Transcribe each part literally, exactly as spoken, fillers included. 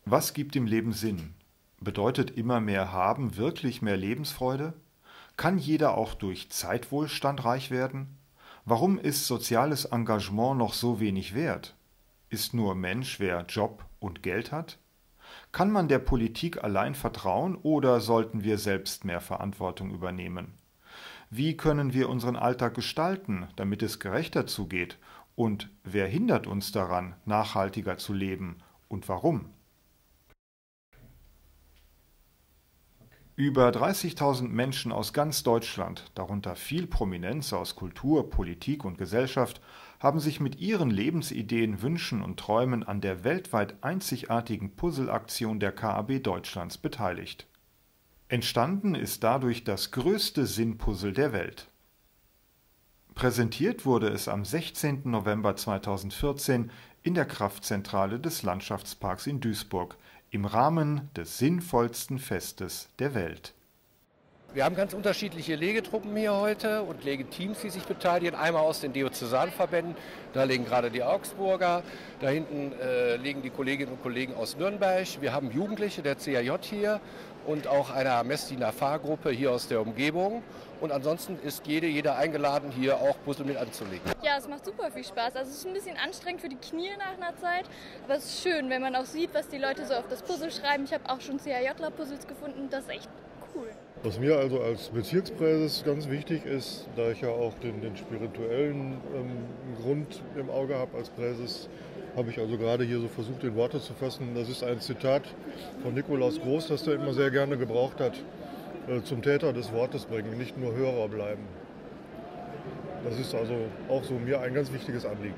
Was gibt dem Leben Sinn? Bedeutet immer mehr Haben wirklich mehr Lebensfreude? Kann jeder auch durch Zeitwohlstand reich werden? Warum ist soziales Engagement noch so wenig wert? Ist nur Mensch, wer Job und Geld hat? Kann man der Politik allein vertrauen oder sollten wir selbst mehr Verantwortung übernehmen? Wie können wir unseren Alltag gestalten, damit es gerechter zugeht? Und wer hindert uns daran, nachhaltiger zu leben und warum? Über dreißigtausend Menschen aus ganz Deutschland, darunter viel Prominenz aus Kultur, Politik und Gesellschaft, haben sich mit ihren Lebensideen, Wünschen und Träumen an der weltweit einzigartigen Puzzle-Aktion der K A B Deutschlands beteiligt. Entstanden ist dadurch das größte Sinnpuzzle der Welt. Präsentiert wurde es am sechzehnten November zweitausendvierzehn in der Kraftzentrale des Landschaftsparks in Duisburg im Rahmen des sinnvollsten Festes der Welt. Wir haben ganz unterschiedliche Legetruppen hier heute und Legeteams, die sich beteiligen. Einmal aus den Diözesanverbänden, da legen gerade die Augsburger, da hinten äh, legen die Kolleginnen und Kollegen aus Nürnberg. Wir haben Jugendliche der C A J hier und auch einer Messdiener Fahrgruppe hier aus der Umgebung. Und ansonsten ist jede, jeder eingeladen, hier auch Puzzle mit anzulegen. Ja, es macht super viel Spaß. Also es ist ein bisschen anstrengend für die Knie nach einer Zeit, aber es ist schön, wenn man auch sieht, was die Leute so auf das Puzzle schreiben. Ich habe auch schon C A J-Puzzles gefunden, das ist echt cool. Was mir also als Bezirkspräses ganz wichtig ist, da ich ja auch den, den spirituellen ähm, Grund im Auge habe als Präses, habe ich also gerade hier so versucht, in Worte zu fassen. Das ist ein Zitat von Nikolaus Groß, das er immer sehr gerne gebraucht hat: äh, zum Täter des Wortes bringen, nicht nur Hörer bleiben. Das ist also auch so mir ein ganz wichtiges Anliegen.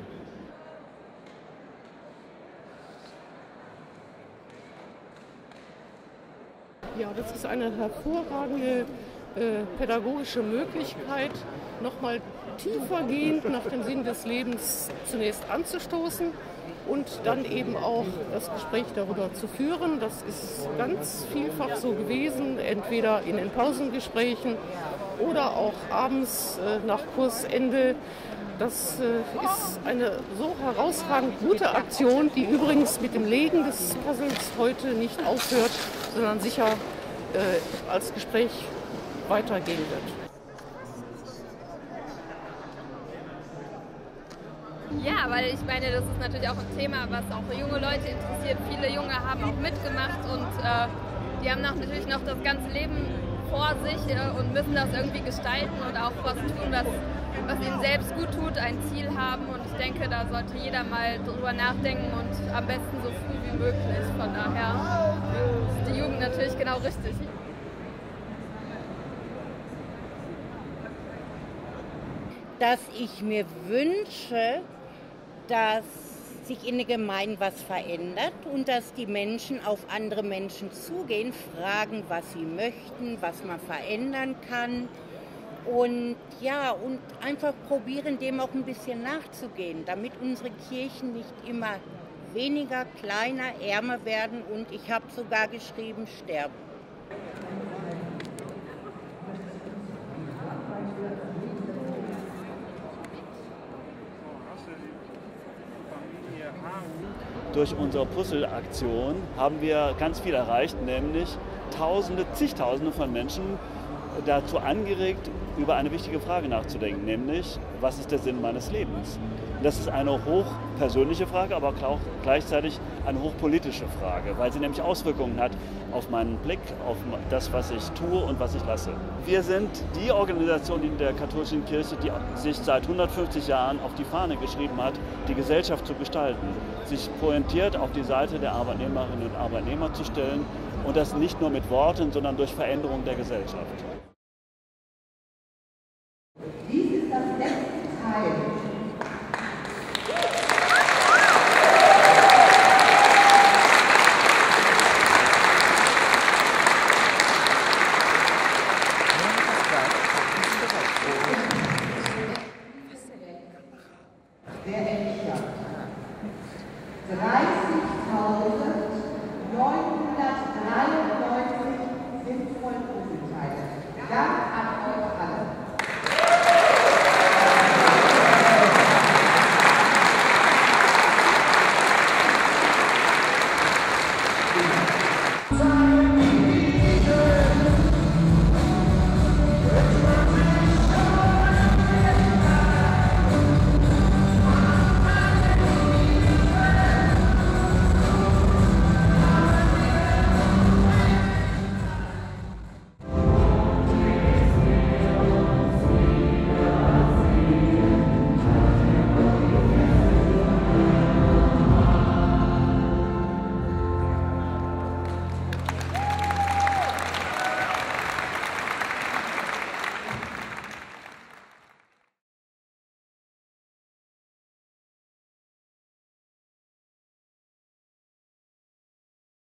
Ja, das ist eine hervorragende äh, pädagogische Möglichkeit, nochmal tiefergehend nach dem Sinn des Lebens zunächst anzustoßen und dann eben auch das Gespräch darüber zu führen. Das ist ganz vielfach so gewesen, entweder in den Pausengesprächen oder auch abends äh, nach Kursende. Das äh, ist eine so herausragend gute Aktion, die übrigens mit dem Legen des Puzzles heute nicht aufhört, sondern sicher äh, als Gespräch weitergehen wird. Ja, weil ich meine, das ist natürlich auch ein Thema, was auch junge Leute interessiert. Viele Junge haben auch mitgemacht und äh, die haben auch natürlich noch das ganze Leben vor sich äh, und müssen das irgendwie gestalten und auch was tun, was, was ihnen selbst gut tut, ein Ziel haben. Und ich denke, da sollte jeder mal drüber nachdenken und am besten so früh wie möglich. Von daher ist die Jugend natürlich genau richtig. Dass ich mir wünsche, dass sich in der Gemeinde was verändert und dass die Menschen auf andere Menschen zugehen, fragen, was sie möchten, was man verändern kann und ja, und einfach probieren, dem auch ein bisschen nachzugehen, damit unsere Kirchen nicht immer weniger, kleiner, ärmer werden und ich habe sogar geschrieben, sterben. Durch unsere Puzzle-Aktion haben wir ganz viel erreicht, nämlich Tausende, zigtausende von Menschen dazu angeregt, über eine wichtige Frage nachzudenken, nämlich, was ist der Sinn meines Lebens? Das ist eine hochpersönliche Frage, aber auch gleichzeitig eine hochpolitische Frage, weil sie nämlich Auswirkungen hat auf meinen Blick, auf das, was ich tue und was ich lasse. Wir sind die Organisation in der katholischen Kirche, die sich seit hundertfünfzig Jahren auf die Fahne geschrieben hat, die Gesellschaft zu gestalten, sich pointiert auf die Seite der Arbeitnehmerinnen und Arbeitnehmer zu stellen und das nicht nur mit Worten, sondern durch Veränderung der Gesellschaft. Dies ist das letzte Teil. Der